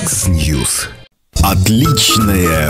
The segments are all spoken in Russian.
X-News. Отличное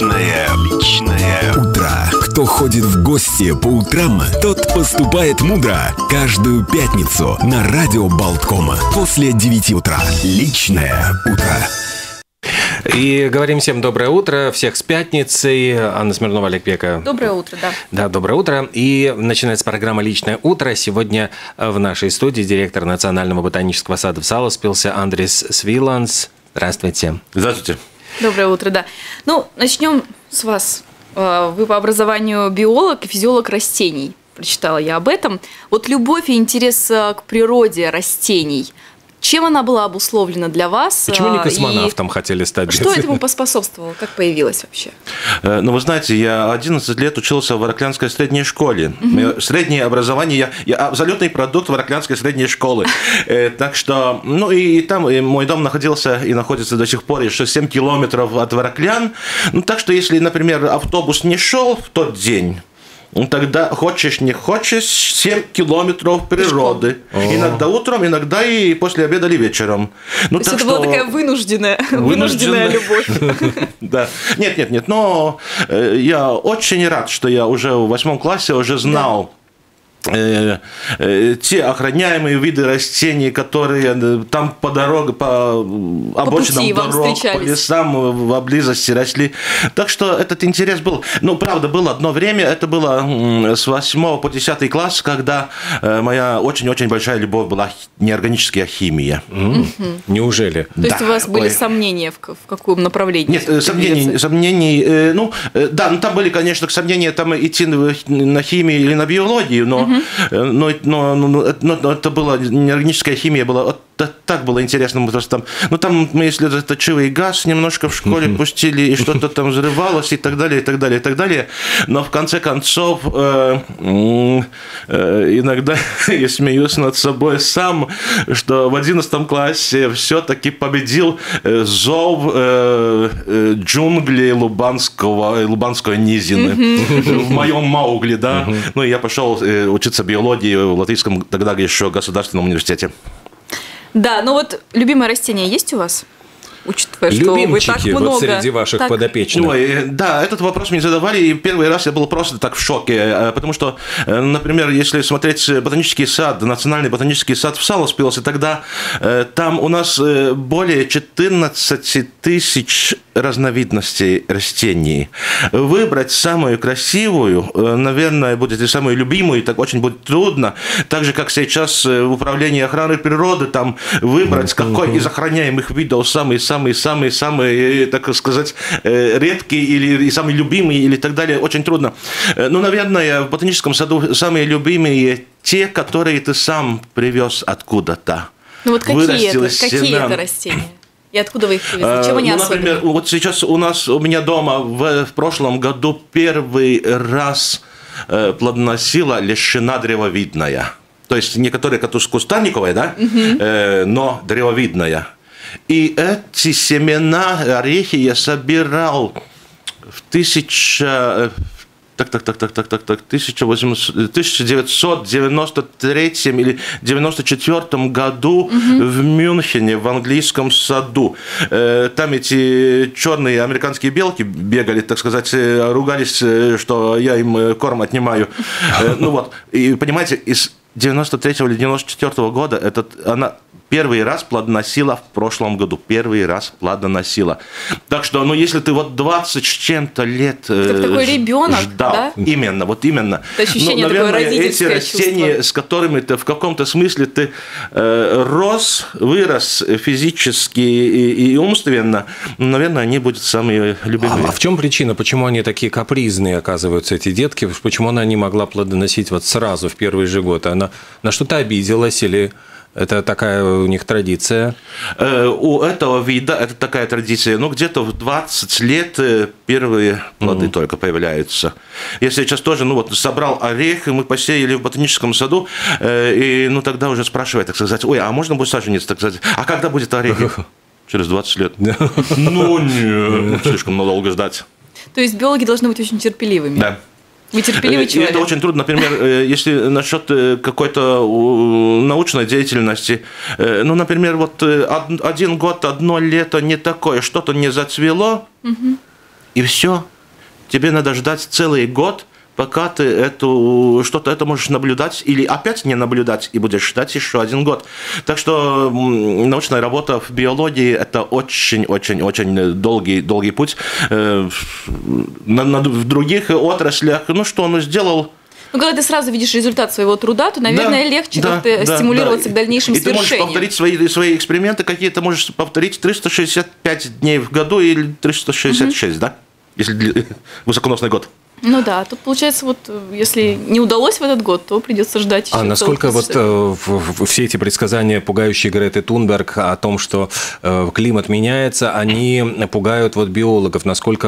утро. Кто ходит в гости по утрам, тот поступает мудро. Каждую пятницу на радио Болткома после 9 утра. Личное утро. И говорим всем доброе утро, всех с пятницей. Анна Смирнова, Олег Пека. Доброе утро, да. Да, доброе утро. И начинается программа «Личное утро». Сегодня в нашей студии директор Национального ботанического сада в Саласпилсе Андрис Свиланс. Здравствуйте. Здравствуйте. Доброе утро, да. Ну, начнем с вас. Вы по образованию биолог и физиолог растений. Прочитала я об этом. Вот любовь и интерес к природе растений. Чем она была обусловлена для вас? Почему не космонавтом хотели стать? Что этому поспособствовало? Как появилось вообще? Ну, вы знаете, я 11 лет учился в Вороклянской средней школе. Среднее образование, я абсолютный продукт Вороклянской средней школы. Так что, ну и там мой дом находился и находится до сих пор еще 7 километров от Вороклян. Ну, так что, если, например, автобус не шел в тот день, тогда, хочешь не хочешь, 7 километров природы. Иногда утром, иногда и после обеда или вечером. Ну, то есть это была такая вынужденная любовь. Да. Нет, но я очень рад, что я уже в 8 классе уже знал те охраняемые виды растений, которые там по дороге, по обочинам дорог, по лесам в близости росли. Так что этот интерес был. Ну, правда, было одно время, это было с 8 по 10 класс, когда моя очень-очень большая любовь была неорганическая химия. Неужели? То есть у вас были сомнения в каком направлении? Нет, сомнений, ну, да, там были, конечно, сомнения там идти на химию или на биологию, но это была неорганическая химия, была так было интересно, просто там мы, если точивый газ немножко в школе пустили, и что-то там взрывалось, и так далее, и так далее, и так далее. Но в конце концов, иногда я смеюсь над собой сам, что в 11 классе все-таки победил зов джунглей Лубанской низины в моем Маугли, да. Ну, и я пошел учиться биологии в Латвийском тогда еще государственном университете. Да, но вот любимое растение есть у вас? Учитывая, что вы так много... вот среди ваших подопечных. Ой, да, этот вопрос мне задавали, и первый раз я был просто так в шоке, потому что, например, если смотреть ботанический сад, Национальный ботанический сад в Саласпилсе, тогда там у нас более 14 тысяч разновидностей растений. Выбрать самую красивую, наверное, будет и самую любимую, так очень будет трудно. Так же, как сейчас в управлении охраны природы, там выбрать, какой из охраняемых видов самый, так сказать, редкий или самый любимый, или так далее, очень трудно. Ну, наверное, в ботаническом саду самые любимые те, которые ты сам привез откуда-то. Ну, вот какие это растения? И откуда вы их привезли? Чем они особенные? Например, вот сейчас у меня дома в прошлом году первый раз плодоносила лещина древовидная. То есть некоторые кустарниковые, да, но древовидная. И эти семена, орехи я собирал в 1993 или 1994 году в Мюнхене, в английском саду. Там эти черные американские белки бегали, так сказать, ругались, что я им корм отнимаю. Ну вот, и понимаете, из 93 или 94 года она первый раз плодоносила в прошлом году. Первый раз плодоносила. Так что, ну, если ты вот 20 с чем-то лет такой ребенок, ждал, да? Именно. Это ощущение, наверное, такое родительское эти растения, чувство. с которыми ты в каком-то смысле ты вырос физически и умственно, наверное, они будут самые любимые. А в чем причина? Почему они такие капризные, оказываются, эти детки? Почему она не могла плодоносить вот сразу, в первый же год? Она на что-то обиделась или... Это такая у них традиция? У этого вида это такая традиция. Ну, где-то в 20 лет первые плоды только появляются. Я сейчас тоже, собрал орех, и мы посеяли в ботаническом саду, и, тогда уже спрашивают, так сказать, ой, а можно будет саженец, так сказать, а когда будет орех? Через 20 лет. Ну, нет, слишком долго ждать. То есть биологи должны быть очень терпеливыми. Да. Вы терпеливый человек. И это очень трудно. Например, если насчет какой-то научной деятельности, ну, например, вот 1 год, 1 лето не такое, что-то не зацвело, и все. Тебе надо ждать целый год, пока ты что-то это можешь наблюдать или опять не наблюдать, и будешь ждать еще 1 год. Так что научная работа в биологии – это очень-очень-очень долгий путь. В других отраслях, ну что он сделал? Ну, когда ты сразу видишь результат своего труда, то, наверное, легче как-то стимулироваться к дальнейшим свершениям. И ты можешь повторить свои эксперименты, какие ты можешь повторить 365 дней в году или 366, да? Если высоконосный год. Ну да, тут получается, вот если не удалось в этот год, то придется ждать еще. А насколько вот все эти предсказания, пугающие Греты Тунберг о том, что климат меняется, они пугают вот биологов? Насколько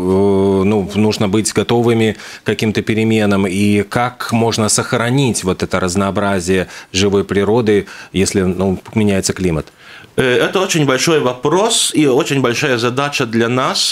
нужно быть готовыми к каким-то переменам? И как можно сохранить вот это разнообразие живой природы, если меняется климат? Это очень большой вопрос и очень большая задача для нас.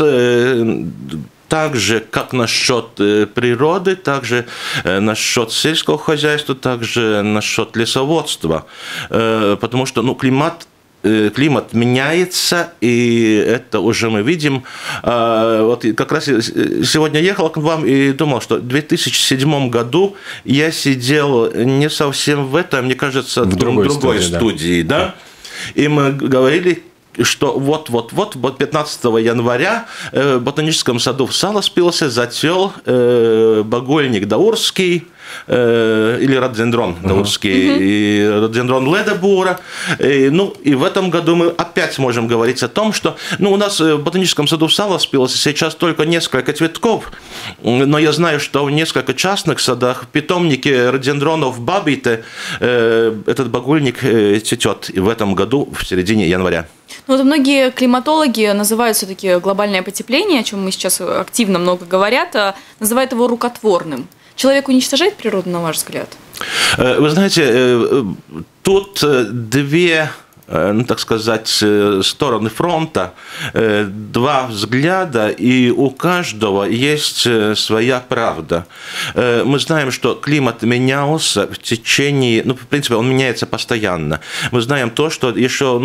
Так же, как насчет природы, так же насчет сельского хозяйства, так же насчет лесоводства. Потому что климат меняется, и это уже мы видим. Вот как раз сегодня ехал к вам и думал, что в 2007 году я сидел не совсем в этой, мне кажется, в другой студии, да? И мы говорили, что вот 15 января в ботаническом саду в Саласпилсе зацвел багульник даурский, или рододендрон даурский, и рододендрон ледебура. И в этом году мы опять можем говорить о том, что у нас в ботаническом саду в Саласпилсе сейчас только несколько цветков, но я знаю, что в нескольких частных садах, в питомнике рододендронов в Бабите этот багульник цветет в этом году в середине января. Ну, вот многие климатологи называют все-таки глобальное потепление, о чем мы сейчас активно много говорят, называют его рукотворным. Человек уничтожает природу, на ваш взгляд? Вы знаете, тут две, так сказать, стороны фронта, два взгляда, и у каждого есть своя правда. Мы знаем, что климат менялся в течение, в принципе, он меняется постоянно. Мы знаем то, что еще,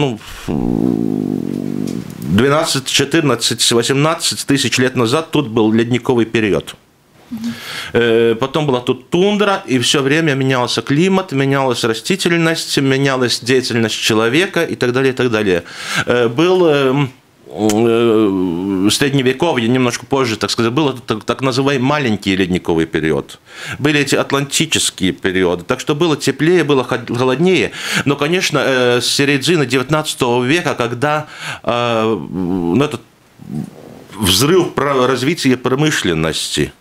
12, 14, 18 тысяч лет назад тут был ледниковый период. Потом была тут тундра, и все время менялся климат, менялась растительность, менялась деятельность человека и так далее, и так далее. Был средневековье, немножко позже, так сказать, был так называемый маленький ледниковый период. Были эти атлантические периоды, так что было теплее, было холоднее. Но, конечно, с середины 19 века, когда этот взрыв развития промышленности,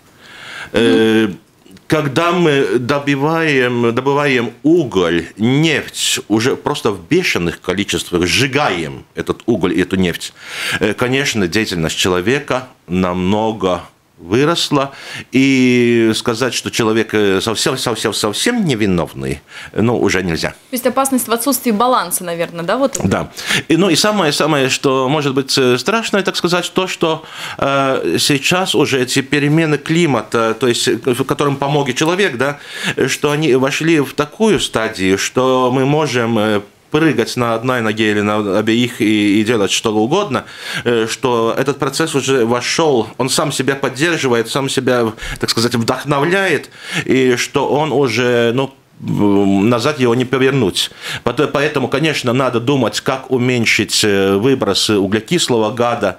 когда мы добываем уголь, нефть, уже просто в бешеных количествах сжигаем этот уголь и эту нефть, конечно, деятельность человека намного выросла, и сказать, что человек совсем невиновный, уже нельзя. То есть опасность в отсутствии баланса, наверное, да? Вот это? Да. И самое, что может быть страшное, так сказать, то, что сейчас уже эти перемены климата, то есть, в котором помог и человек, да, что они вошли в такую стадию, что мы можем прыгать на одной ноге или на обеих и делать что угодно, что этот процесс уже вошел, он сам себя поддерживает, сам себя, так сказать, вдохновляет, и что он уже, назад его не повернуть. Поэтому, конечно, надо думать, как уменьшить выбросы углекислого газа.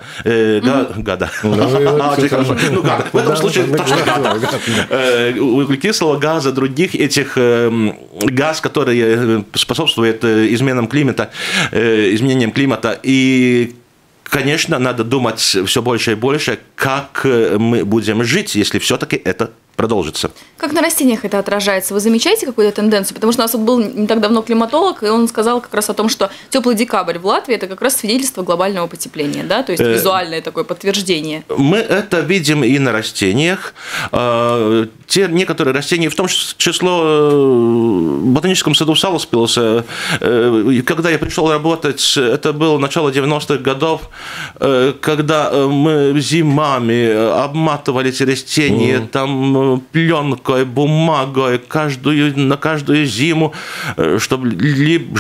В этом случае углекислого газа, других этих газ, которые способствуют изменениям климата. И, конечно, надо думать все больше и больше, как мы будем жить, если все-таки это продолжится. Как на растениях это отражается? Вы замечаете какую-то тенденцию? Потому что у нас вот был не так давно климатолог, и он сказал как раз о том, что теплый декабрь в Латвии – это как раз свидетельство глобального потепления, да? То есть визуальное такое подтверждение. Мы это видим и на растениях. Те некоторые растения, в том число в ботаническом саду в Саласпилсе, когда я пришел работать, это было начало 90-х годов, когда мы зимами обматывали эти растения там пленкой, бумагой на каждую зиму, чтобы либо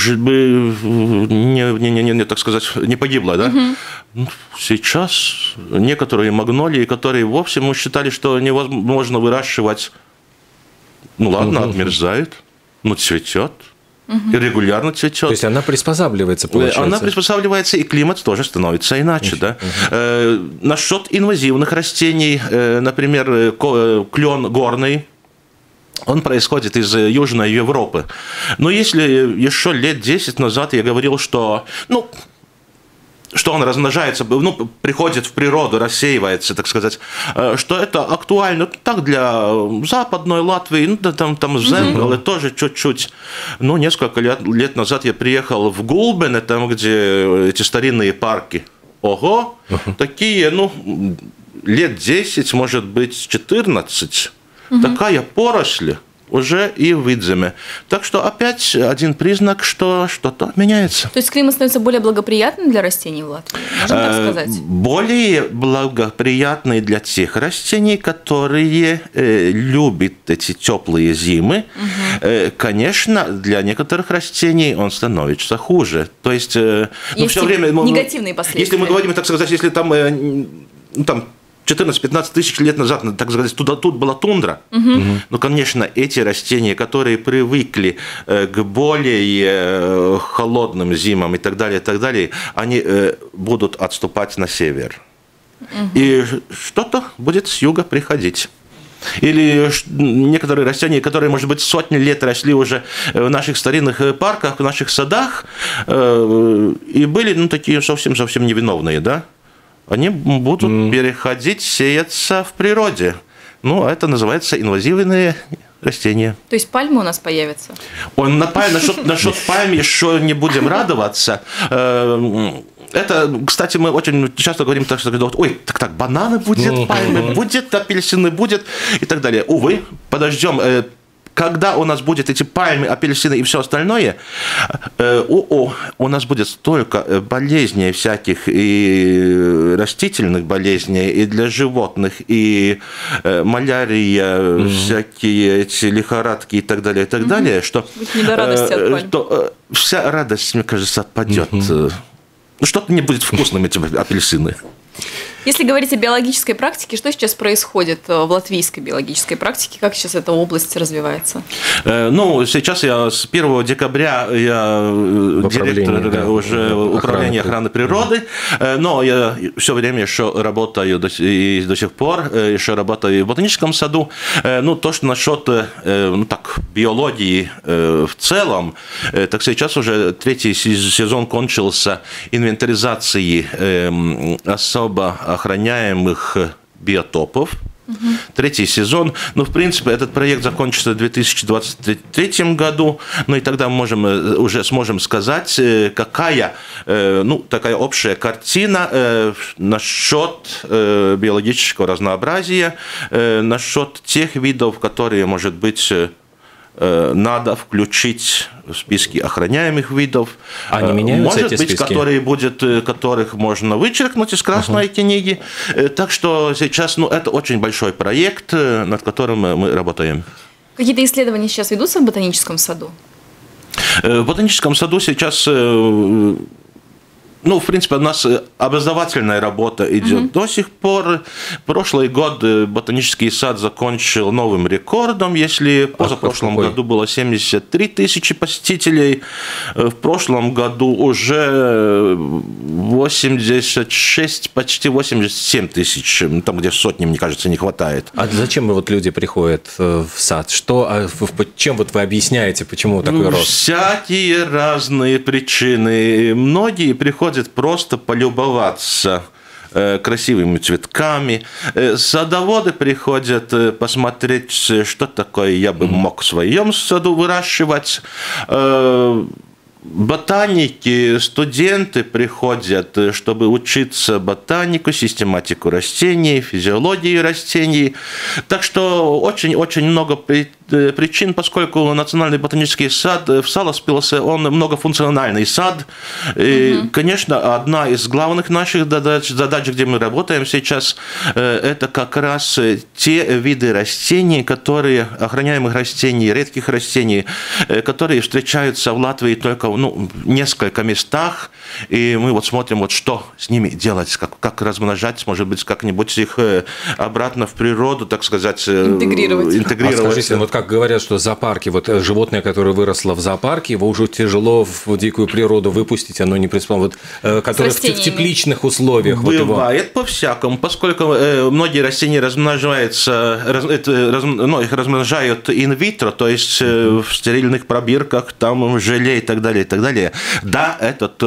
так сказать, не погибло, да? Сейчас некоторые магнолии, которые вовсе мы считали, что невозможно выращивать, ну ладно, отмерзают, но цветет. И регулярно цветет. То есть она приспосабливается, получается? Она приспосабливается, и климат тоже становится иначе. Да? Насчет инвазивных растений, например, клен горный, он происходит из Южной Европы. Но если еще лет 10 назад я говорил, что он размножается, приходит в природу, рассеивается, так сказать, что это актуально так для Западной Латвии, там Земгалы тоже чуть-чуть. Несколько лет назад я приехал в Гулбене, там, где эти старинные парки. Ого, такие, лет 10, может быть, 14, такая поросль уже и в Видземе. Так что опять один признак, что что-то меняется. То есть климат становится более благоприятным для растений в Латвии? Можно так сказать? Более благоприятный для тех растений, которые любят эти теплые зимы. Конечно, для некоторых растений он становится хуже. То есть, все время негативные последствия. Если мы говорим, так сказать, если там 14-15 тысяч лет назад, так сказать, тут была тундра. Конечно, эти растения, которые привыкли к более холодным зимам и так далее, они будут отступать на север. И что-то будет с юга приходить. Или некоторые растения, которые, может быть, сотни лет росли уже в наших старинных парках, в наших садах, и были такие совсем невиновные, да? Они будут переходить, сеяться в природе. Это называется инвазивные растения. То есть пальмы у нас появятся? Насчет пальм еще не будем радоваться. Это, кстати, мы очень часто говорим так, что так, бананы будет, пальмы будет, апельсины будет и так далее. Увы, подождем. Когда у нас будут эти пальмы, апельсины и все остальное, у нас будет столько болезней всяких, и растительных болезней, и для животных, и малярия, всякие эти лихорадки и так далее, что вся радость, мне кажется, отпадет. Что-то не будет вкусным, эти апельсины. Если говорить о биологической практике, что сейчас происходит в латвийской биологической практике? Как сейчас эта область развивается? Сейчас с 1 декабря я директор управления охраны природы, но я все время еще работаю и до сих пор, еще работаю в ботаническом саду. То, что насчет биологии в целом, так сейчас уже 3-й сезон кончился инвентаризации особо охраняемых биотопов. 3-й сезон. В принципе, этот проект закончится в 2023 году. И тогда мы уже сможем сказать, какая такая общая картина насчет биологического разнообразия, насчет тех видов, которые, может быть, надо включить в списки охраняемых видов. Они меняются, может эти быть, списки? которых можно вычеркнуть из Красной книги. Так что сейчас это очень большой проект, над которым мы работаем. Какие-то исследования сейчас ведутся в ботаническом саду? В ботаническом саду сейчас... в принципе, у нас образовательная работа идет до сих пор. Прошлый год ботанический сад закончил новым рекордом. Если в позапрошлом году было 73 тысячи посетителей, в прошлом году уже 86, почти 87 тысяч. Там, где сотни, мне кажется, не хватает. А зачем люди приходят в сад? Чем вы объясняете, почему такой рост? Всякие разные причины. Многие приходят просто полюбоваться красивыми цветками. Садоводы приходят посмотреть, что такое я бы мог в своем саду выращивать. Ботаники, студенты приходят, чтобы учиться ботанику, систематику растений, физиологии растений. Так что очень-очень много причин, поскольку Национальный ботанический сад в Саласпилсе, он многофункциональный сад. И, конечно, одна из главных наших задач, где мы работаем сейчас, это как раз те виды растений, охраняемых растений, редких растений, которые встречаются в Латвии только в несколько местах, и мы вот смотрим, что с ними делать, как размножать, может быть, как-нибудь их обратно в природу, так сказать, интегрировать. Скажите, вот как говорят, что зоопарки, животное, которое выросло в зоопарке, его уже тяжело в дикую природу выпустить, оно не приспособлено, которое в тепличных условиях. Бывает по-всякому, поскольку многие растения размножаются, их размножают инвитро, то есть в стерильных пробирках, там желе и так далее, и так далее. Да, этот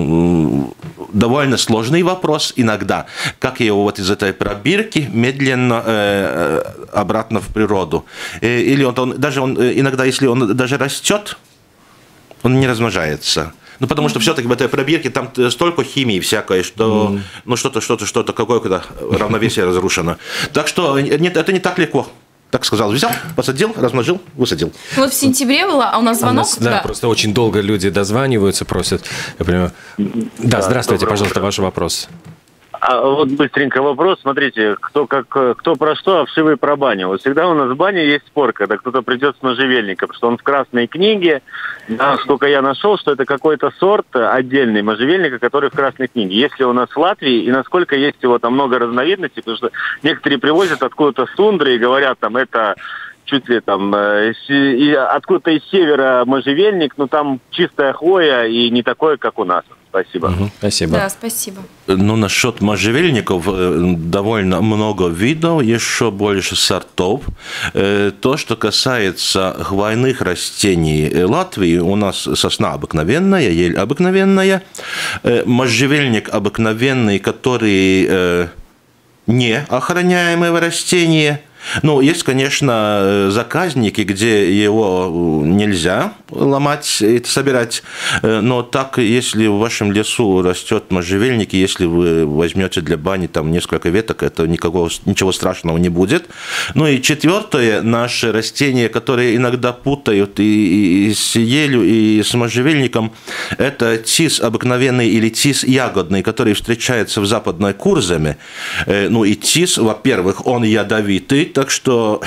довольно сложный вопрос иногда, как его из этой пробирки медленно обратно в природу. Или иногда, если он даже растет, он не размножается. Потому что все-таки в этой пробирке там столько химии всякой, что что-то какое-то равновесие разрушено. Так что нет, это не так легко. Так сказал, взял, посадил, размножил, высадил. Вот в сентябре было, а у нас звонок. Да, просто очень долго люди дозваниваются, просят. Я понимаю. Да, здравствуйте, пожалуйста, ваш вопрос. Вот быстренько вопрос. Смотрите, кто про что, а вшивый про баню. Вот всегда у нас в бане есть спор, когда кто-то придет с можжевельником, что он в красной книге, насколько я нашел, что это какой-то сорт отдельный можжевельника, который в красной книге. Есть ли у нас в Латвии, и насколько есть его там много разновидностей, потому что некоторые привозят откуда-то с тундры и говорят, там, это чуть ли там откуда-то из севера можжевельник, но там чистая хвоя и не такое, как у нас. Спасибо. Спасибо. Да, спасибо. Насчет можжевельников довольно много видов, еще больше сортов. То, что касается хвойных растений Латвии, у нас сосна обыкновенная, ель обыкновенная, можжевельник обыкновенный, который не охраняемое растение. Есть, конечно, заказники, где его нельзя ломать и собирать, но так, если в вашем лесу растет можжевельник, если вы возьмете для бани там несколько веток, это ничего страшного не будет. И четвертое, наше растение, которое иногда путают и с елью, и с можжевельником, это тис обыкновенный или тис ягодный, который встречается в Западной Курземе. И тис, во-первых, он ядовитый, так что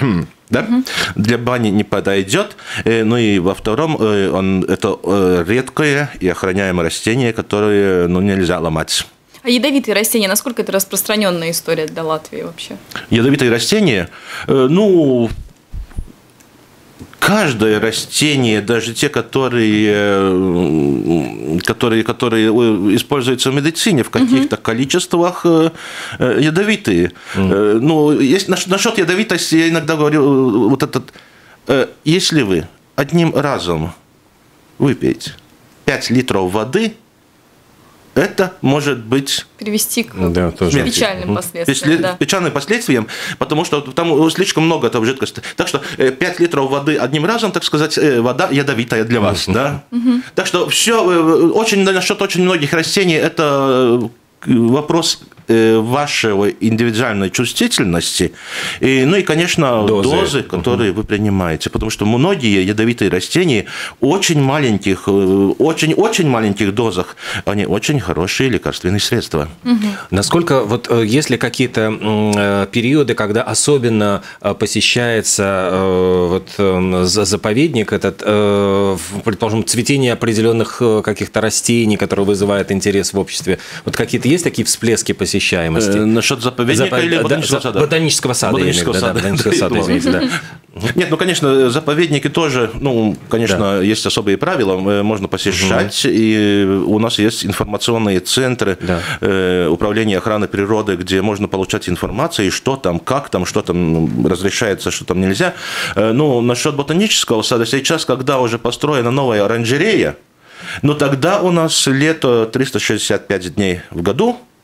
для бани не подойдет. И во-втором, это редкое и охраняемое растение, которое нельзя ломать. А ядовитые растения, насколько это распространенная история для Латвии вообще? Ядовитые растения, каждое растение, даже те, которые используются в медицине в каких-то количествах, ядовитые. Насчет ядовитости я иногда говорю, если вы одним разом выпьете 5 литров воды, это может привести к печальным последствиям. Печальным последствиям, потому что там слишком много этого жидкости. Так что 5 литров воды одним разом, так сказать, вода ядовитая для вас. Да? Так что все, насчет очень многих растений, это вопрос вашей индивидуальной чувствительности, и, конечно, дозы, которые вы принимаете, потому что многие ядовитые растения очень маленьких дозах, они очень хорошие лекарственные средства. Насколько, есть ли какие-то периоды, когда особенно посещается заповедник, предположим, цветение опресенных каких-то растений, которые вызывают интерес в обществе, какие-то есть такие всплески посещаемости? Насчет заповедника или ботанического сада? Ботанического сада, извините, да. Нет, конечно, заповедники тоже, конечно, есть особые правила, можно посещать, и у нас есть информационные центры управления охраны природы, где можно получать информацию, что там, как там, что там разрешается, что там нельзя. Насчет ботанического сада, сейчас, когда уже построена новая оранжерея, тогда у нас лето 365 дней в году,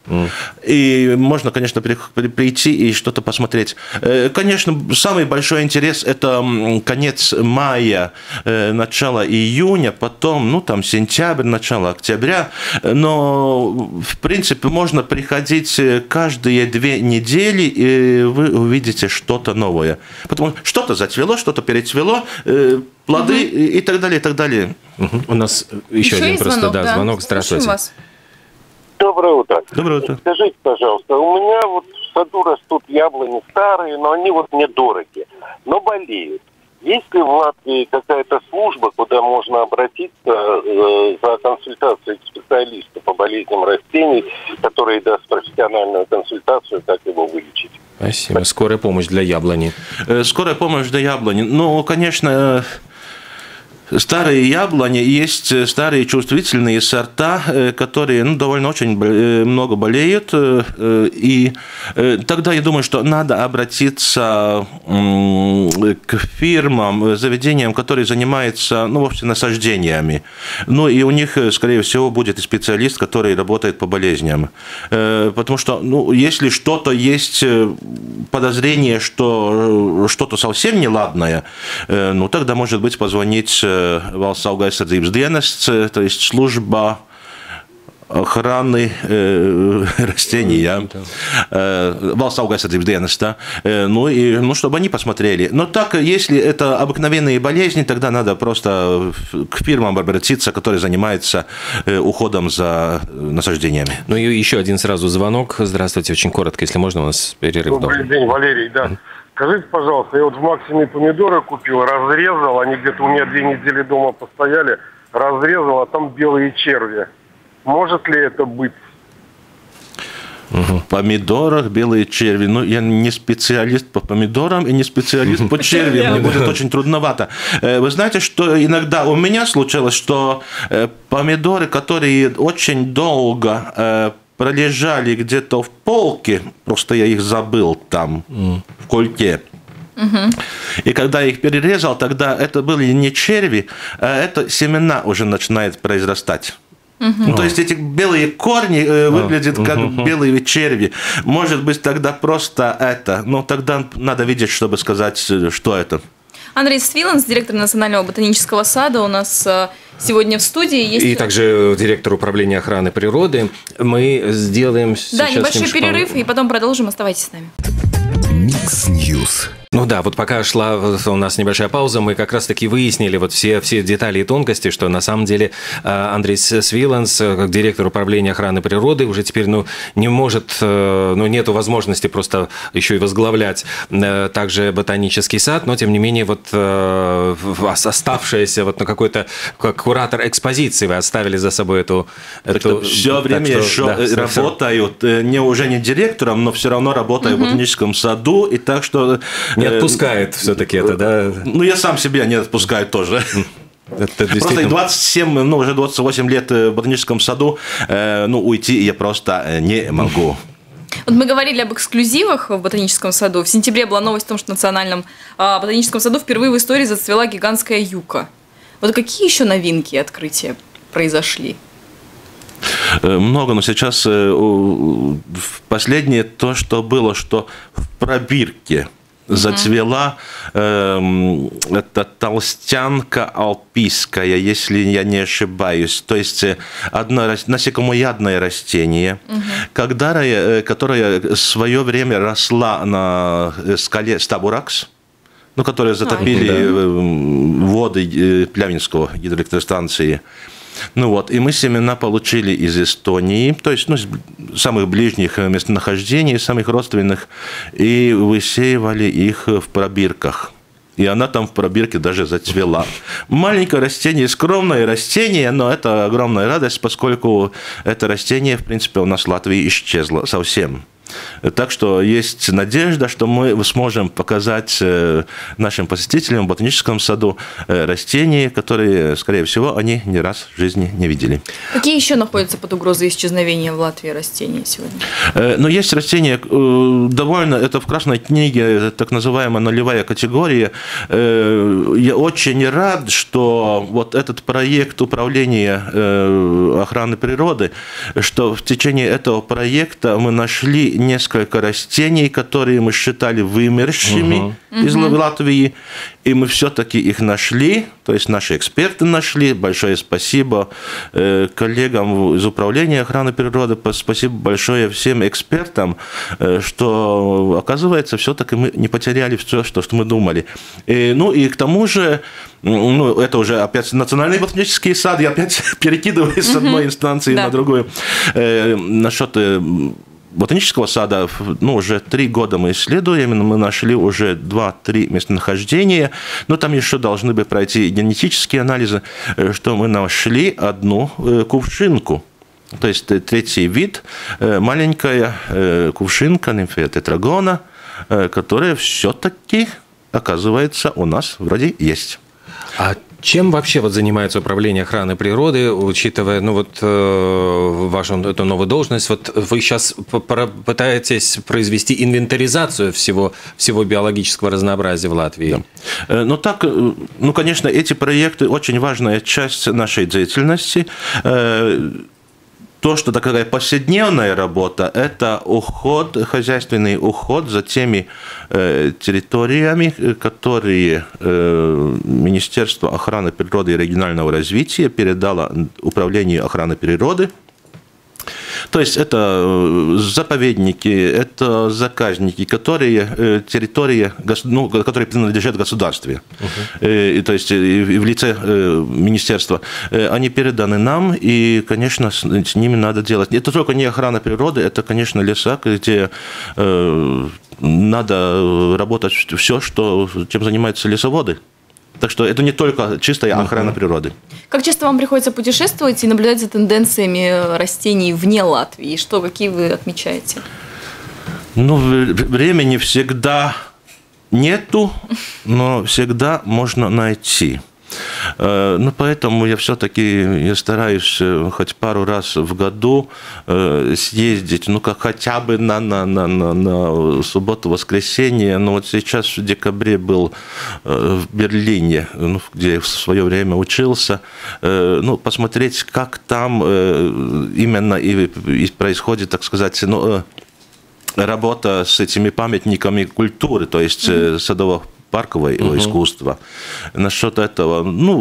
И можно, конечно, прийти и что-то посмотреть. Конечно, самый большой интерес – это конец мая, начало июня, потом, ну, там, сентябрь, начало октября. Но, в принципе, можно приходить каждые 2 недели, и вы увидите что-то новое. Потому что что-то зацвело, что-то перецвело, плоды и так далее, и так далее. У нас еще один просто звонок, да. звонок. Здравствуйте. Вас. Доброе утро. Доброе утро. Скажите, пожалуйста, у меня вот в саду растут яблони старые, но они вот недорогие, но болеют. Есть ли в Латвии какая-то служба, куда можно обратиться за консультацией к специалисту по болезням растений, который даст профессиональную консультацию, как его вылечить? Спасибо. Скорая помощь для яблони. Скорая помощь для яблони. Ну, конечно, старые яблони, есть старые чувствительные сорта, которые довольно очень много болеют. И тогда я думаю, что надо обратиться к фирмам, заведениям, которые занимаются, в общем, насаждениями. Ну, и у них, скорее всего, будет и специалист, который работает по болезням. Потому что, если что-то есть подозрение, что что-то совсем неладное, тогда, может быть, позвонить Valsts auga aizsardzības dienests, то есть служба охраны растений, Valsts auga aizsardzības dienests, да, чтобы они посмотрели. Но так, если это обыкновенные болезни, тогда надо просто к фирмам обратиться, которые занимаются уходом за насаждениями. Ну и еще один сразу звонок. Здравствуйте, очень коротко, если можно, у нас перерыв. Добрый день, Валерий, да. Скажите, пожалуйста, я вот в Максиме помидоры купил, разрезал, они где-то у меня 2 недели дома постояли, разрезал, а там белые черви. Может ли это быть? В помидорах белые черви. Я не специалист по помидорам и не специалист по червям. Мне будет очень трудновато. Вы знаете, что иногда у меня случалось, что помидоры, которые очень долго пролежали где-то в полке, просто я их забыл там, в кульке. И когда я их перерезал, тогда это были не черви, а это семена уже начинают произрастать. То есть эти белые корни выглядят как белые черви. Может быть, тогда просто это. Но тогда надо видеть, чтобы сказать, что это. Андрей Свиленс, директор Национального ботанического сада, у нас сегодня в студии. Есть... И также директор управления охраны природы. Мы сделаем сейчас небольшой перерыв, и потом продолжим. Оставайтесь с нами. Микс Ньюс. Ну да, вот пока шла у нас небольшая пауза, мы как раз-таки выяснили вот все детали и тонкости, что на самом деле Андрей Свиленс, как директор управления охраны природы, уже теперь не может, нету возможности просто еще и возглавлять также ботанический сад, но тем не менее вот оставшаяся вот на какой-то, как куратор экспозиции, вы оставили за собой эту все время еще работают, уже не директором, но все равно работаю в ботаническом саду, и так что... Не отпускает все-таки это, да? Я сам себя не отпускаю тоже. Это просто 27, уже 28 лет в ботаническом саду, уйти я просто не могу. Вот мы говорили об эксклюзивах в ботаническом саду. В сентябре была новость о том, что в Национальном ботаническом саду впервые в истории зацвела гигантская юка. Вот какие еще новинки и открытия произошли? Много, но сейчас последнее то, что было, что в пробирке зацвела эта толстянка альпийская, если я не ошибаюсь. То есть насекомоядное растение, которое в свое время росла на скале Стабуракс, которые затопили воды Плявинского гидроэлектростанции. И мы семена получили из Эстонии, то есть самых ближних местонахождений, самых родственных, и высеивали их в пробирках. И она там в пробирке даже зацвела. Маленькое растение, скромное растение, но это огромная радость, поскольку это растение, в принципе, у нас в Латвии исчезло совсем. Так что есть надежда, что мы сможем показать нашим посетителям в ботаническом саду растения, которые, скорее всего, они не раз в жизни не видели. Какие еще находятся под угрозой исчезновения в Латвии растения сегодня? Но есть растения довольно, это в Красной книге так называемая нулевая категория. Я очень рад, что вот этот проект управления охраны природы, что в течение этого проекта мы нашли несколько растений, которые мы считали вымершими из Латвии, и мы все-таки их нашли, то есть наши эксперты нашли. Большое спасибо коллегам из управления охраны природы, спасибо большое всем экспертам, что, оказывается, все-таки мы не потеряли все, что мы думали. И к тому же, это уже опять национальный ботанический сад, я опять перекидываю с одной инстанции на другую. Насчет ботанического сада, уже 3 года мы исследуем, мы нашли уже 2-3 местонахождения, но там еще должны бы пройти генетические анализы, что мы нашли одну кувшинку. То есть 3-й вид, маленькая кувшинка, нимфея тетрагона, которая все-таки, оказывается, у нас вроде есть. А чем вообще занимается управление охраны природы, учитывая вашу эту новую должность? Вот вы сейчас пытаетесь произвести инвентаризацию всего биологического разнообразия в Латвии. Да. Конечно, эти проекты очень важная часть нашей деятельности. То, что такая повседневная работа, это хозяйственный уход за теми территориями, которые Министерство охраны природы и регионального развития передало Управлению охраны природы. То есть это заповедники, это заказники, которые территории, которые принадлежат государству. То есть в лице министерства. Они переданы нам, и, конечно, с ними надо делать. Это только не охрана природы, это, конечно, леса, где надо работать все, чем занимаются лесоводы. Так что это не только чистая охрана природы. Как часто вам приходится путешествовать и наблюдать за тенденциями растений вне Латвии? Какие вы отмечаете? Времени всегда нету, но всегда можно найти. Поэтому я все-таки стараюсь хоть пару раз в году съездить, хотя бы на субботу-воскресенье. Вот сейчас в декабре был в Берлине, где я в свое время учился, посмотреть, как там именно и происходит, так сказать, работа с этими памятниками культуры, то есть садово-паркового искусства. Насчет этого,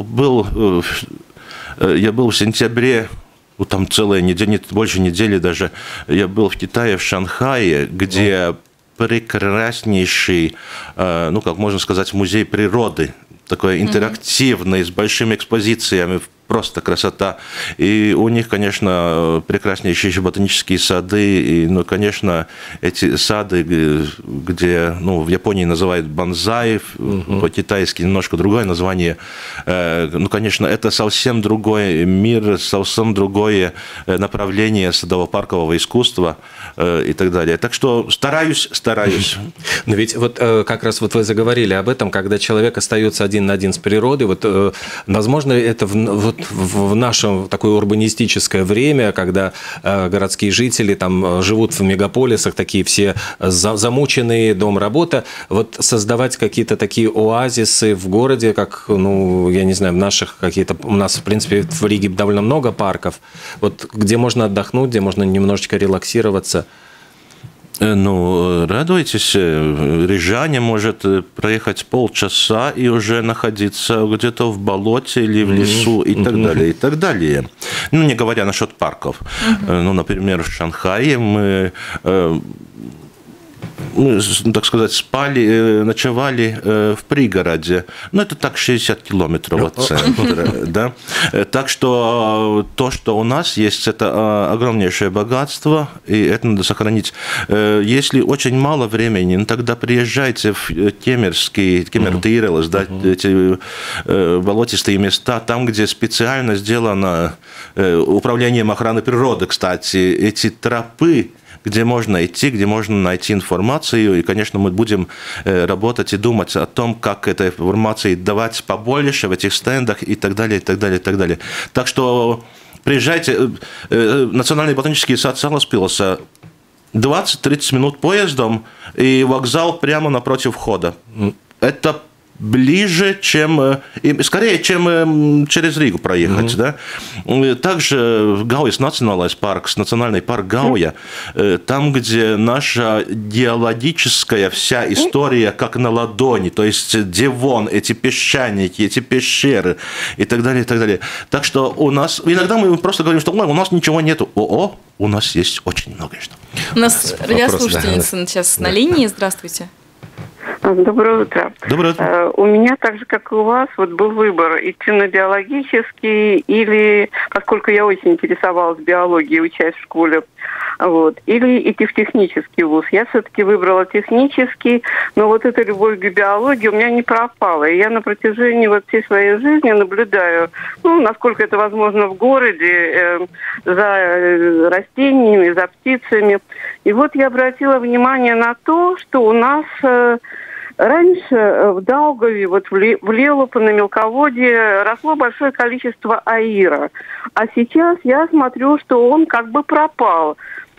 я был в сентябре, там целая неделя, больше недели даже, я был в Китае, в Шанхае, где прекраснейший, как можно сказать, музей природы, такой интерактивный, с большими экспозициями, просто красота. И у них, конечно, прекраснейшие ботанические сады. И, конечно, эти сады, где, в Японии называют бонсай, по-китайски немножко другое название. Конечно, это совсем другой мир, совсем другое направление садово-паркового искусства и так далее. Так что стараюсь. Но ведь как раз вы заговорили об этом, когда человек остается один на один с природой. Возможно, это в наше такое урбанистическое время, когда городские жители там живут в мегаполисах, такие все замученные, дом, работа, создавать какие-то такие оазисы в городе, как, я не знаю, у нас, в принципе, в Риге довольно много парков, где можно отдохнуть, где можно немножечко релаксироваться. Радуйтесь, рижане может проехать полчаса и уже находиться где-то в болоте или в лесу и так далее, и так далее. Не говоря насчет парков. Например, в Шанхае мы, так сказать, ночевали в пригороде. Это так 60 километров от центра. Да? Так что то, что у нас есть, это огромнейшее богатство, и это надо сохранить. Если очень мало времени, тогда приезжайте в Кемертирелес, эти болотистые места, там, где специально сделано управлением охраны природы, кстати, эти тропы, где можно идти, где можно найти информацию. И, конечно, мы будем работать и думать о том, как этой информации давать побольше в этих стендах и так далее, и так далее, и так далее. Так что приезжайте. Национальный ботанический сад Саласпилса 20-30 минут поездом, и вокзал прямо напротив входа. Это ближе, чем, скорее, чем через Ригу проехать. Да? Также Гауjas национальный парк Гауja, там, где наша геологическая вся история как на ладони, то есть Девон, эти песчаники, эти пещеры и так далее, и так далее. Так что у нас, иногда мы просто говорим, что у нас ничего нету. У нас есть очень многое что. У нас радиослушательница сейчас на линии. Здравствуйте. Доброе утро. Доброе утро. У меня, так же, как и у вас, был выбор, идти на биологический или, поскольку я очень интересовалась биологией, учась в школе, или идти в технический вуз. Я все-таки выбрала технический, но эта любовь к биологии у меня не пропала. И я на протяжении всей своей жизни наблюдаю, насколько это возможно в городе, за растениями, за птицами. И я обратила внимание на то, что у нас раньше в Даугаве, в Лелупе, на мелководье росло большое количество аира. А сейчас я смотрю, что он как бы пропал.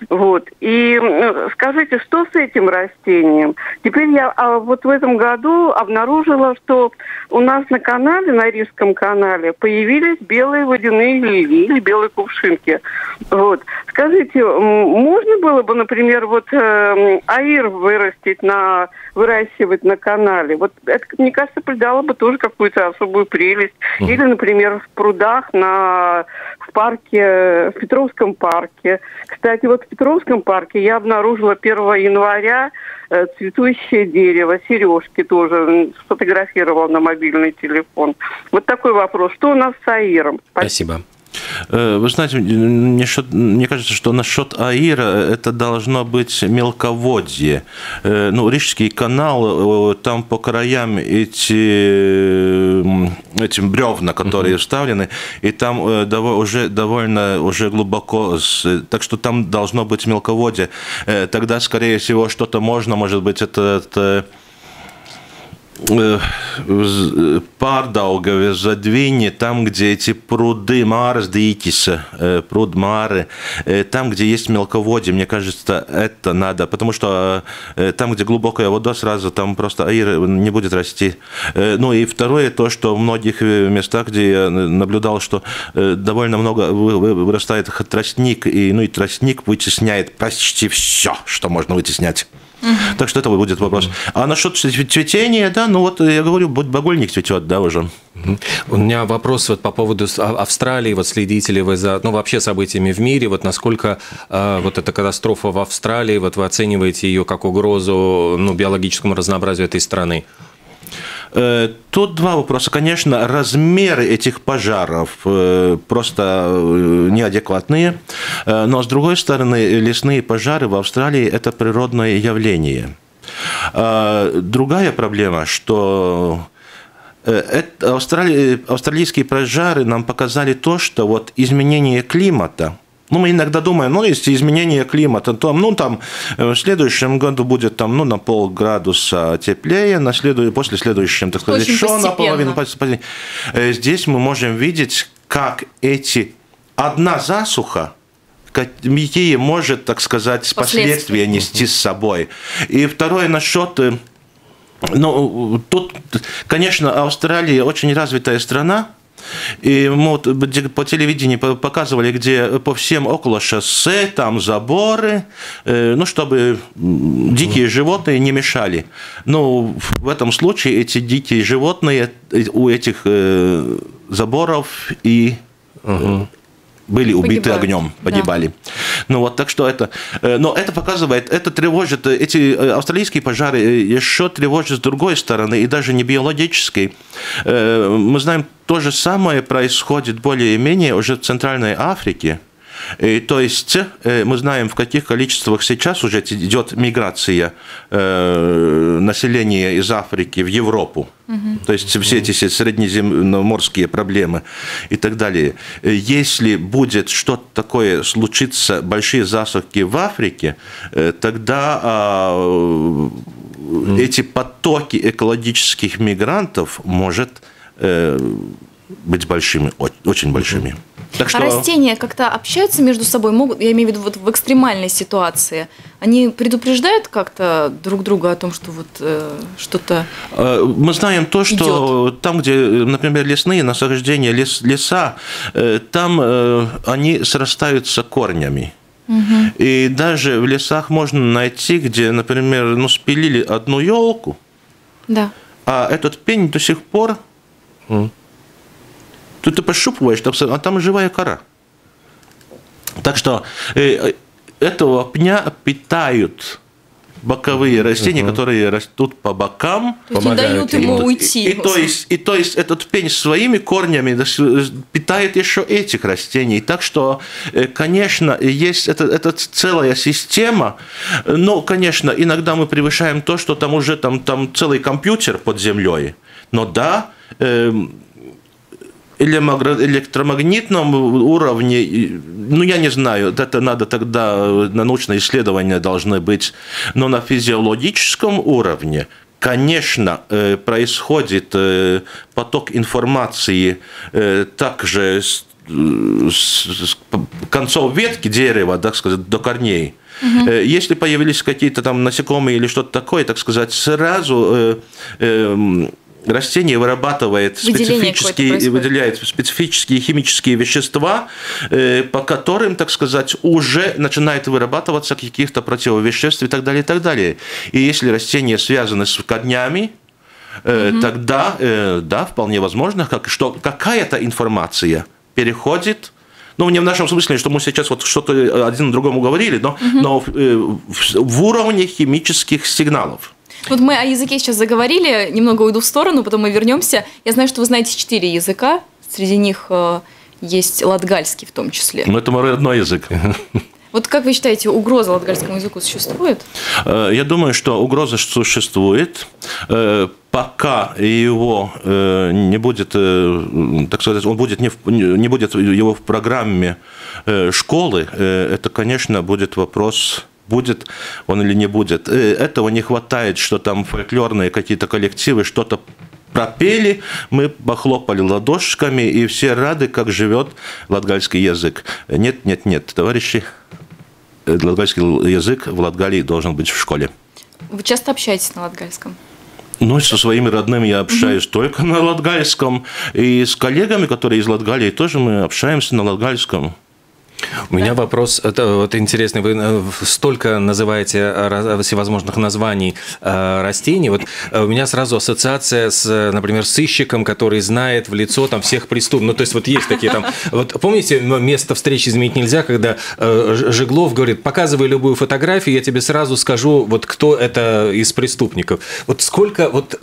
И скажите, что с этим растением? Теперь я в этом году обнаружила, что у нас на канале, на Рижском канале, появились белые водяные лилии или белые кувшинки. Скажите, можно было бы, например, аир выращивать на канале? Это, мне кажется, придало бы тоже какую-то особую прелесть. Или, например, в прудах в Петровском парке. Кстати, в Петровском парке я обнаружила 1 января цветущее дерево, сережки тоже, сфотографировала на мобильный телефон. Такой вопрос. Что у нас с аиром? Спасибо. Вы знаете, мне кажется, что насчет аира это должно быть мелководье. Рижский канал, там по краям эти бревна, которые вставлены, и там уже довольно глубоко, так что там должно быть мелководье. Тогда, скорее всего, что-то можно, может быть, это Pārdaugavе, Задвине, там, где эти пруды, Марс, Дикиса, пруд Мары, там, где есть мелководье, мне кажется, это надо, потому что там, где глубокая вода, сразу там просто аир не будет расти. И второе, то, что в многих местах, где я наблюдал, что довольно много вырастает тростник, и тростник вытесняет почти все, что можно вытеснять. Так что это будет вопрос. А насчет цветения, я говорю, багульник цветет, уже. У меня вопрос по поводу Австралии, следите ли вы за, вообще событиями в мире, насколько эта катастрофа в Австралии, вы оцениваете ее как угрозу биологическому разнообразию этой страны? Тут два вопроса. Конечно, размеры этих пожаров просто неадекватные, но, с другой стороны, лесные пожары в Австралии – это природное явление. Другая проблема, что австралийские пожары нам показали то, что изменение климата, мы иногда думаем, если изменение климата, то в следующем году будет на полградуса теплее, после следующем, так сказать, еще наполовину. Здесь мы можем видеть, как одна засуха, какие может, так сказать, последствия нести с собой. И второе насчет... тут, конечно, Австралия очень развитая страна, и мы по телевидению показывали, где по всем около шоссе, там заборы, чтобы дикие животные не мешали. В этом случае эти дикие животные у этих заборов и были убиты огнем, погибали. Так что это... Но это показывает, это тревожит, эти австралийские пожары еще тревожат с другой стороны, и даже не биологической. Мы знаем, то же самое происходит более-менее уже в Центральной Африке. И, то есть мы знаем, в каких количествах сейчас уже идет миграция населения из Африки в Европу. То есть все эти среднеземноморские проблемы и так далее. Если будет что-то такое случиться, большие засухи в Африке, тогда эти потоки экологических мигрантов может быть большими, очень большими. Так что... А растения как-то общаются между собой? Могут, я имею в виду вот в экстремальной ситуации, они предупреждают как-то друг друга о том, что вот что-то Мы знаем то, что идет. Там, где, например, лесные насаждения, леса, там они срастаются корнями. И даже в лесах можно найти, где, например, спилили одну елку, да. А этот пень до сих пор... Тут ты пощупываешь, а там живая кора. Так что этого пня питают боковые растения, которые растут по бокам. То есть не дают ему уйти. И то есть этот пень своими корнями питает еще этих растений. Так что, конечно, есть это целая система. Но, конечно, иногда мы превышаем то, что там уже там целый компьютер под землей. Но да, электромагнитном уровне, я не знаю, это надо тогда, на научные исследования должны быть, но на физиологическом уровне, конечно, происходит поток информации также с концов ветки дерева, так сказать, до корней. Если появились какие-то там насекомые или что-то такое, так сказать, сразу... Растение выделяет специфические химические вещества, по которым, так сказать, уже начинает вырабатываться каких-то противовеществ и так далее, и так далее. И если растения связаны с корнями, тогда, да, вполне возможно, что какая-то информация переходит. Не в нашем смысле, что мы сейчас вот что-то один другому говорили, но в уровне химических сигналов. Вот мы о языке сейчас заговорили, немного уйду в сторону, потом мы вернемся. Я знаю, что вы знаете 4 языка, среди них есть латгальский в том числе. Это мой родной язык. Вот как вы считаете, угроза латгальскому языку существует? Я думаю, что угроза существует, пока его не будет, так сказать, он не будет его в программе школы, это, конечно, будет вопрос... Будет он или не будет. Этого не хватает, что там фольклорные какие-то коллективы что-то пропели, мы похлопали ладошками, и все рады, как живет латгальский язык. Нет, товарищи, латгальский язык в Латгалии должен быть в школе. Вы часто общаетесь на латгальском? Со своими родными я общаюсь только на латгальском, и с коллегами, которые из Латгалии, тоже мы общаемся на латгальском. У меня вопрос, это интересный, вы столько называете всевозможных названий растений, вот у меня сразу ассоциация с, например, сыщиком, который знает в лицо там всех преступников, то есть вот есть такие там, вот помните, место встречи изменить нельзя, когда Жеглов говорит, показывай любую фотографию, я тебе сразу скажу, вот кто это из преступников. Вот сколько вот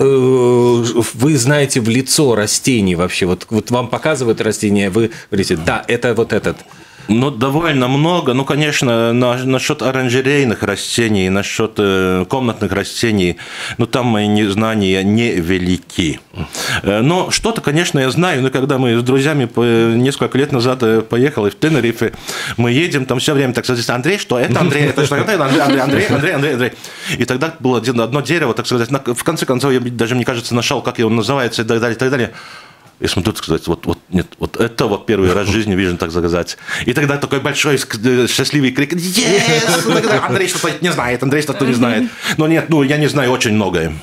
вы знаете в лицо растений вообще, вот вам показывают растения, вы говорите, да, это вот этот. Довольно много. Конечно, насчет оранжерейных растений, насчет комнатных растений, там мои знания невелики. Но что-то, конечно, я знаю. Но когда мы с друзьями несколько лет назад поехали в Тенерифе, мы едем, там все время, так сказать, Андрей, что это Андрей, это что это Андрей. И тогда было одно дерево, так сказать, в конце концов, я даже, мне кажется, нашел, как его называется, и так далее, и так далее. И смотрю, сказать, нет, это первый раз в жизни вижу, так сказать. И тогда такой большой счастливый крик: «Yes!» Андрей что-то не знает, Андрей что-то не знает. Но нет, я не знаю очень многое.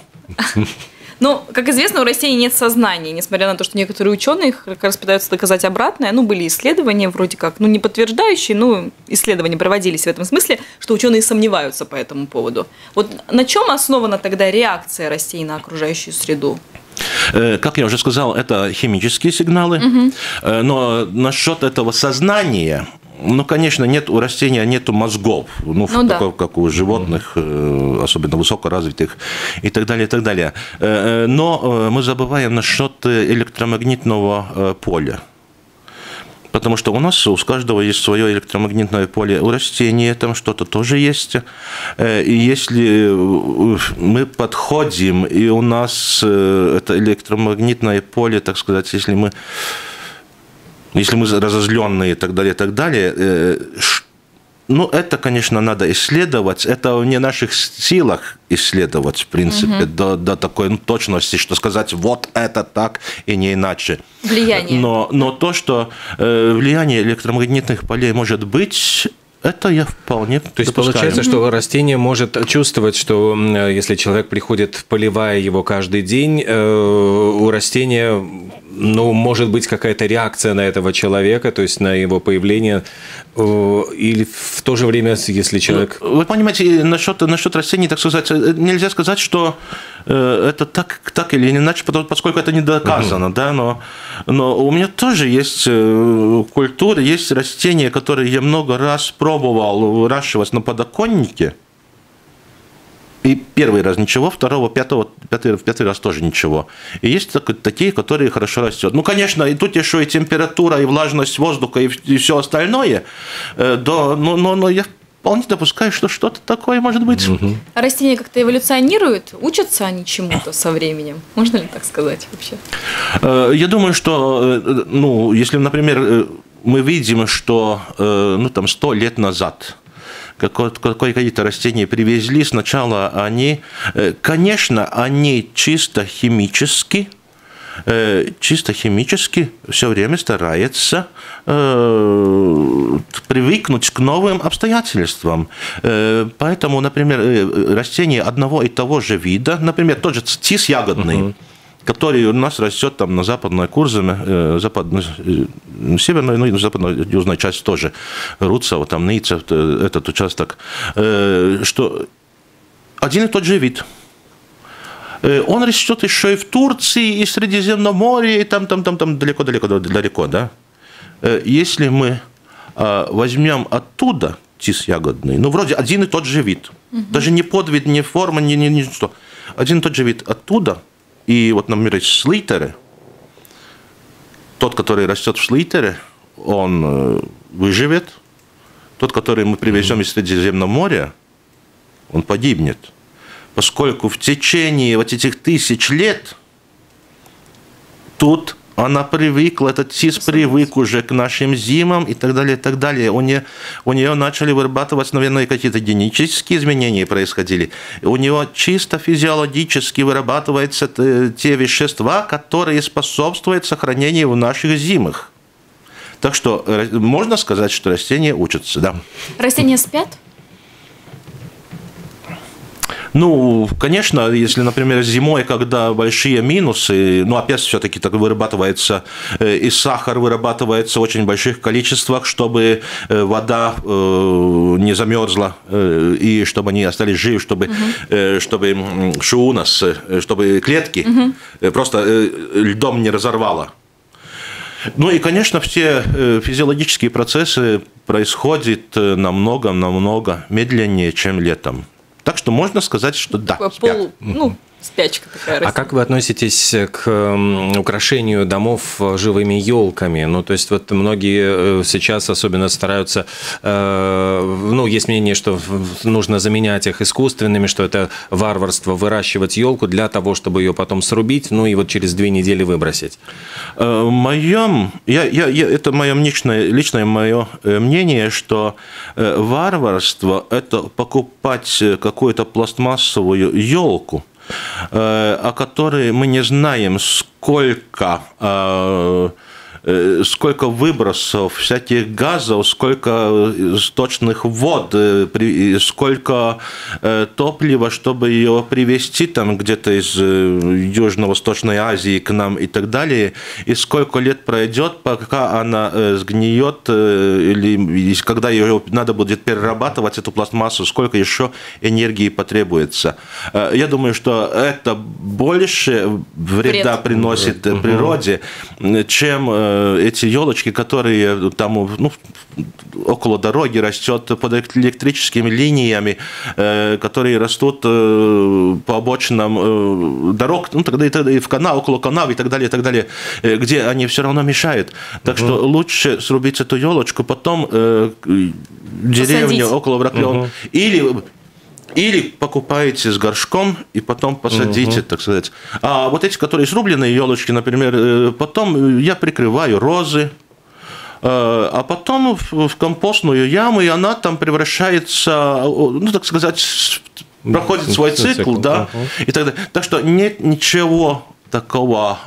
Как известно, у растений нет сознания, несмотря на то, что некоторые ученые как раз пытаются доказать обратное. Были исследования вроде как, не подтверждающие, но исследования проводились в этом смысле, что ученые сомневаются по этому поводу. Вот на чем основана тогда реакция растений на окружающую среду? Как я уже сказал, это химические сигналы, но насчет этого сознания, конечно, у растения нету мозгов, такого, как у животных, особенно высокоразвитых и так далее, и так далее. Но мы забываем насчет электромагнитного поля. потому что у нас у каждого есть свое электромагнитное поле, у растения там что-то тоже есть. И если мы подходим, и у нас это электромагнитное поле, так сказать, если мы разозленные и так далее, ну, это, конечно, надо исследовать. Это не в наших силах исследовать, в принципе, до такой точности, что сказать, вот это так и не иначе. Влияние. Но то, что влияние электромагнитных полей может быть, это я вполне То есть допускаю. получается, что растение может чувствовать, что если человек приходит, поливая его каждый день, у растения, ну, может быть какая-то реакция на этого человека, то есть на его появление, или в то же время, если человек... Вы понимаете, насчет растений, так сказать, нельзя сказать, что это так или иначе, поскольку это не доказано, да, но у меня тоже есть культура, есть растения, которые я много раз пробовал выращивать на подоконнике, и первый раз ничего, пятый раз тоже ничего. И есть такие, которые хорошо растут. Ну, конечно, и тут еще и температура, и влажность воздуха, и все остальное, но я вполне допускаю, что что-то такое может быть. А растения как-то эволюционируют? Учатся они чему-то со временем? Можно ли так сказать вообще? Я думаю, что, ну, если, например, мы видим, что, 100 лет назад какие-то растения привезли, сначала они, конечно, они чисто химически все время стараются привыкнуть к новым обстоятельствам. Поэтому, например, растения одного и того же вида, например, тот же тис ягодный, который у нас растет там на западной Курзаме, северной, ну и западной южной части тоже, Руцево, там Ница, этот участок, что один и тот же вид. Он растет еще и в Турции, и в Средиземноморье, и там далеко, да. Если мы возьмем оттуда тис ягодный, ну, вроде один и тот же вид, даже не подвид, не форма, ни что, один и тот же вид оттуда. И вот, например, слитеры, тот, который растет в слитере, он выживет. Тот, который мы привезем из Средиземного моря, он погибнет. Поскольку в течение вот этих 1000 лет тут она привыкла, этот тис привык уже к нашим зимам и так далее, и так далее. У нее начали вырабатываться, наверное, какие-то генетические изменения происходили. У него чисто физиологически вырабатываются те вещества, которые способствуют сохранению в наших зимах. Так что можно сказать, что растения учатся, да. Растения спят? Ну, конечно, если, например, зимой, когда большие минусы, ну, опять все-таки так вырабатывается, и сахар вырабатывается в очень больших количествах, чтобы вода не замерзла, и чтобы они остались живы, чтобы шунас, чтобы клетки просто льдом не разорвало. Ну и, конечно, все физиологические процессы происходят намного медленнее, чем летом. Так что можно сказать, что да, спят. Спячка такая. А как вы относитесь к украшению домов живыми елками? Ну, то есть, вот многие сейчас особенно стараются, есть мнение, что нужно заменять их искусственными, что это варварство выращивать елку для того, чтобы ее потом срубить, ну и вот через 2 недели выбросить. Это мое личное мое мнение, что варварство – это покупать какую-то пластмассовую елку, о которой мы не знаем, сколько выбросов всяких газов, сколько сточных вод, сколько топлива, чтобы ее привезти там где-то из Южно-Восточной Азии к нам и так далее, и сколько лет пройдет, пока она сгниет, или когда ее надо будет перерабатывать, эту пластмассу, сколько еще энергии потребуется. Я думаю, что это больше вреда приносит природе, чем эти елочки, которые там около дороги растет под электрическими линиями, которые растут по обочинам дорог, тогда и в канал, около канав и так далее, где они все равно мешают. Так что лучше срубить эту елочку, потом деревню около Враклёва. Или покупаете с горшком и потом посадите, так сказать. А вот эти, которые срубленные елочки, например, потом я прикрываю розы, а потом в компостную яму, и она там превращается, так сказать, проходит свой цикл, да, и так далее. Так что нет ничего такого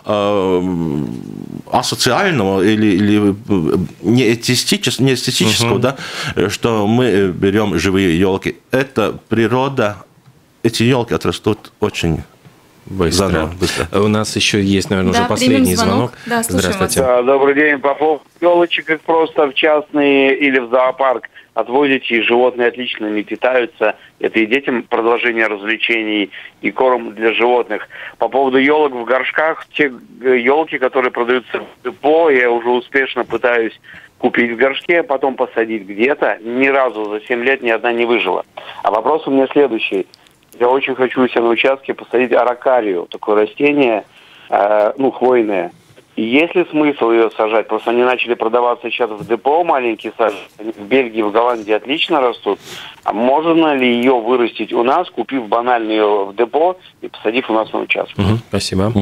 асоциального или неэстетического, да, что мы берем живые елки. Это природа, эти елки отрастут очень быстро. У нас еще есть, наверное, уже последний звонок. Да, здравствуйте. Да, добрый день, по поводу елочек, как просто в частные или в зоопарк отвозите, и животные отлично не питаются. Это и детям продолжение развлечений, и корм для животных. По поводу елок в горшках, те елки, которые продаются в депо, я уже успешно пытаюсь купить в горшке, потом посадить где-то. Ни разу за 7 лет ни одна не выжила. А вопрос у меня следующий. Я очень хочу у себя на участке посадить аракарию, такое растение, хвойное. И есть ли смысл ее сажать? Просто они начали продаваться сейчас в депо, маленькие саженцы. В Бельгии, в Голландии отлично растут. А можно ли ее вырастить у нас, купив банально ее в депо и посадив у нас на участке? Спасибо.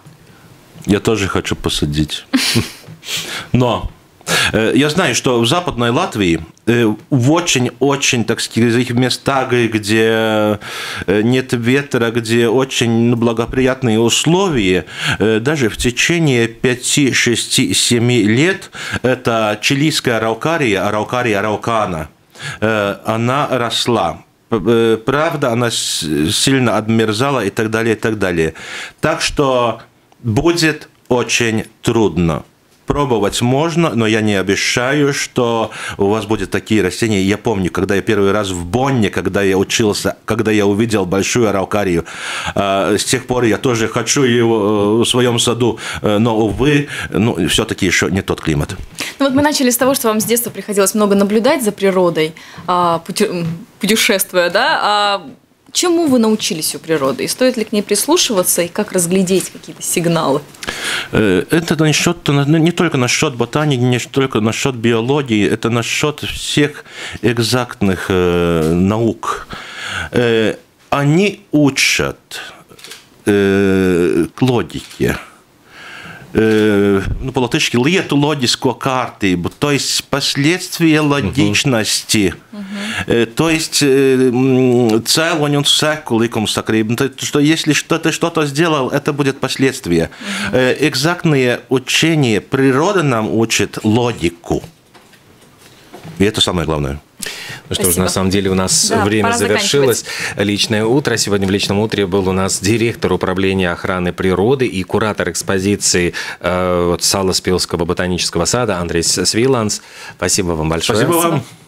Я тоже хочу посадить. Но я знаю, что в Западной Латвии в очень-очень, так сказать, местах, где нет ветра, где очень благоприятные условия, даже в течение 5, 6, 7 лет это чилийская араукария, араукария араукана, она росла. Правда, она сильно отмерзала и так далее, и так далее. Так что будет очень трудно. Пробовать можно, но я не обещаю, что у вас будут такие растения. Я помню, когда я первый раз в Бонне, когда я учился, когда я увидел большую араукарию, с тех пор я тоже хочу ее в своем саду, но, увы, все-таки еще не тот климат. Мы начали с того, что вам с детства приходилось много наблюдать за природой, путешествуя, да? Чему вы научились у природы? И стоит ли к ней прислушиваться? И как разглядеть какие-то сигналы? Это не только насчет ботаники, не только насчет биологии, это насчет всех экзактных наук. Они учат к логике. По-латышски lietu loģisko kārtību, то есть последствия логичности, то есть цēloņu un seku likumsakrību, что если ты что-то сделал, это будет последствия. Экзактные учения, природа нам учит логику. И это самое главное. Ну что ж, на самом деле у нас время завершилось. Личное утро. Сегодня в Личном утре был у нас директор управления охраны природы и куратор экспозиции Salaspilskого ботанического сада Андрейс Свиланс. Спасибо вам большое. Спасибо вам.